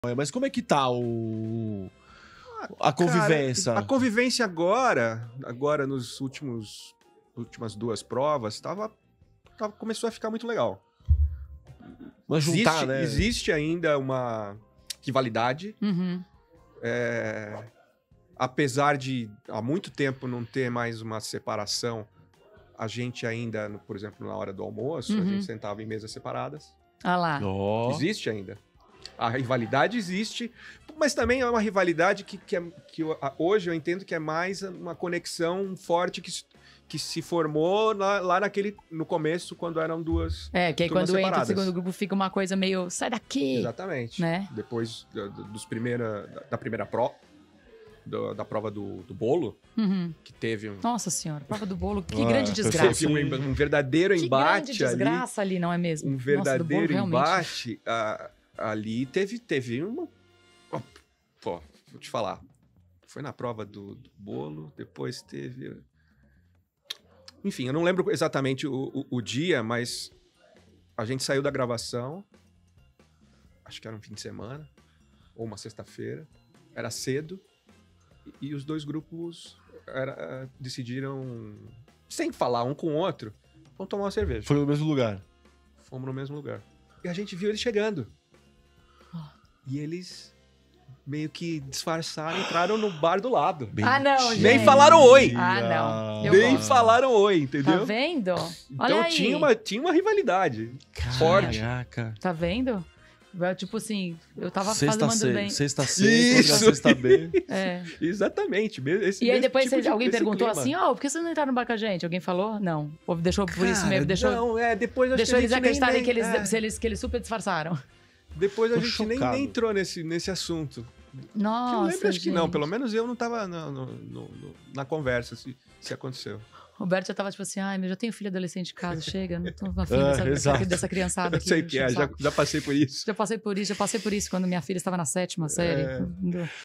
Mas como é que tá a convivência? Cara, a convivência agora nos últimas duas provas, começou a ficar muito legal. Mas juntar, né? Existe ainda uma rivalidade. Uhum. Apesar de há muito tempo não ter mais uma separação, a gente ainda, por exemplo, na hora do almoço, a gente sentava em mesas separadas. Ah lá. Oh. Existe ainda. A rivalidade existe, mas também é uma rivalidade que hoje eu entendo que é mais uma conexão forte que se formou lá no começo, quando eram duas Que aí turmas quando separadas. entra o segundo grupo fica uma coisa meio, sai daqui. Exatamente. Né? Depois da primeira prova, da prova do bolo, que teve Nossa senhora, prova do bolo, que grande desgraça. teve um verdadeiro Que embate grande desgraça ali, não é mesmo? Um verdadeiro Nossa, do bolo, embate. Ali teve uma... Pô, vou te falar. Foi na prova do bolo, depois teve... Enfim, eu não lembro exatamente o dia, mas a gente saiu da gravação, acho que era um fim de semana, ou uma sexta-feira, era cedo, e os dois grupos decidiram, sem falar um com o outro, vamos tomar uma cerveja. Foi no mesmo lugar. Fomos no mesmo lugar. E a gente viu eles chegando. E eles meio que disfarçaram, entraram no bar do lado. não, gente. Nem falaram oi. Não. Nem falaram oi, entendeu? Tá vendo? Então Olha aí. tinha uma rivalidade forte. Caraca. Tá vendo? Tipo assim, eu tava mandando bem. Sexta C contra sexta B. Exatamente. E aí depois tipo alguém perguntou clima. assim, por que vocês não entraram no bar com a gente? Alguém falou? Não. Ou deixou por isso mesmo? Depois Deixou eles acreditarem que eles eles super disfarçaram. Depois a Tô gente nem chocado. entrou nesse assunto. Nossa, eu lembro, acho que não. gente. Pelo menos eu não tava na conversa, se aconteceu. Roberto já tava tipo assim, eu já tenho filho adolescente em casa, chega, não tô afim dessa criançada aqui. Eu sei que já passei por isso. Já passei por isso quando minha filha estava na 7ª série.